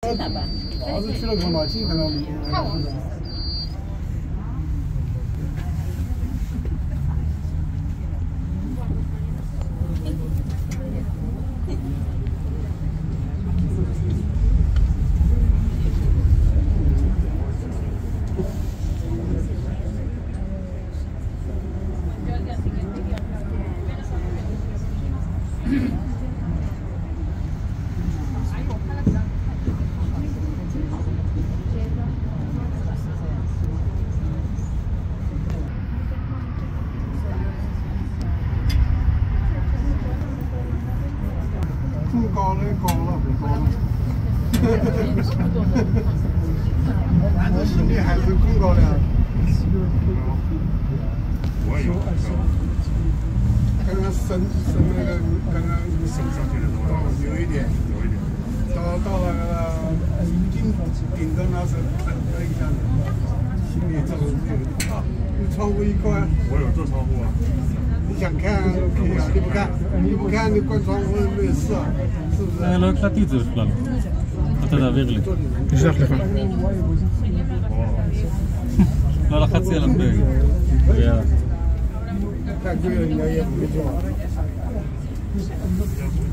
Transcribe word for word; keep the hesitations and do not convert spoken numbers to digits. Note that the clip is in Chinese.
儿子去了看嘛，亲看到没？看我。这么高了，高了，不高了。俺这心里还是更高的。我有。刚刚升升那个，刚刚升上去的多，有一点，有一点。到到了那个顶顶的那时候，噔了一下子，心里这种是有啊，有窗户一关。我有做窗户啊。你想看可以啊，你不看，你不看你关窗户没事啊，是不是？ אני לא הקלטתי את זה בכלל. אתה תעביר לי. נשלח לך. לא לחצתי עליו ב... יאללה.